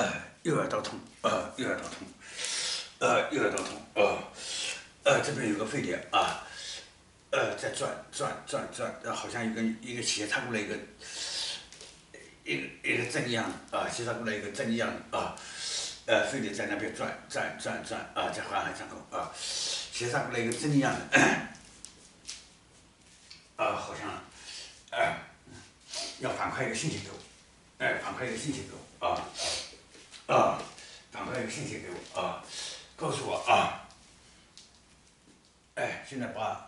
右耳道痛，右耳道痛，右耳道痛，这边有个沸点啊，在转，好像一个斜插过来一个针一样的斜插过来一个针一样的沸点在那边转在环海上口斜插过来一个针一样的好像要反馈一个信息给我，反馈一个信息给我反馈一个信息给我告诉我现在把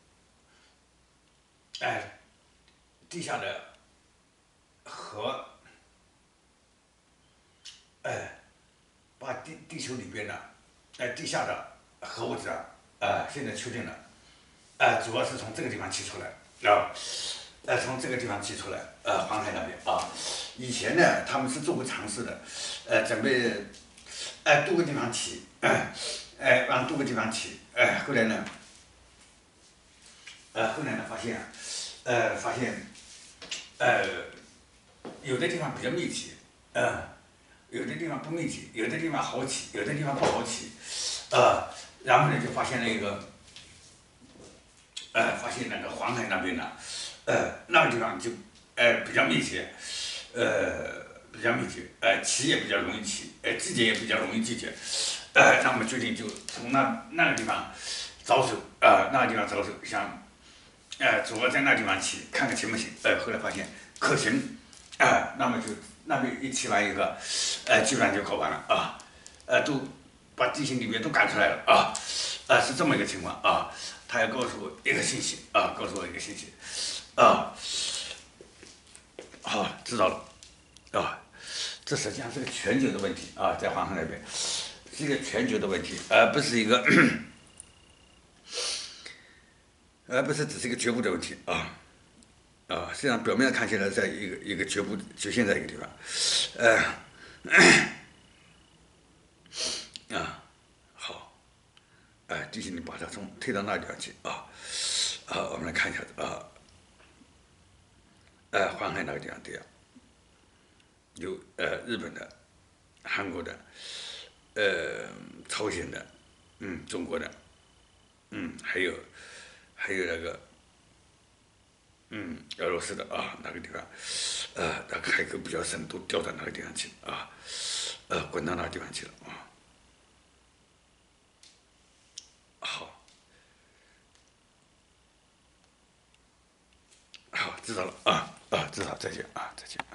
地下的核把地球里边的地下的核物质现在确定了主要是从这个地方起出来从这个地方起出来黄海那边以前呢他们是做过尝试的准备多个地方起往多个地方起后来呢发现有的地方比较密集有的地方不密集，有的地方好起，有的地方不好起然后呢就发现那个黄海那边呢那个地方就比较密集起也比较容易起季节也比较容易季节那我们决定就从那个地方着手那个地方着手想主要在那地方起看看行不行后来发现可行那么就那边一起完一个基本上就搞完了都把地形里面都赶出来了是这么一个情况他要告诉我一个信息好知道了这实际上是个全球的问题在黄海那边是一个全球的问题而不是一个而不是只是一个局部的问题实际上表面上看起来在一个局限在一个地方好地形你把它推到那个地方去我们来看一下黄海那个地方对有日本的韩国的朝鲜的中国的还有那个俄罗斯的那个地方那个海沟比较深都掉到那个地方去滚到那个地方去了好知道了知道再见再见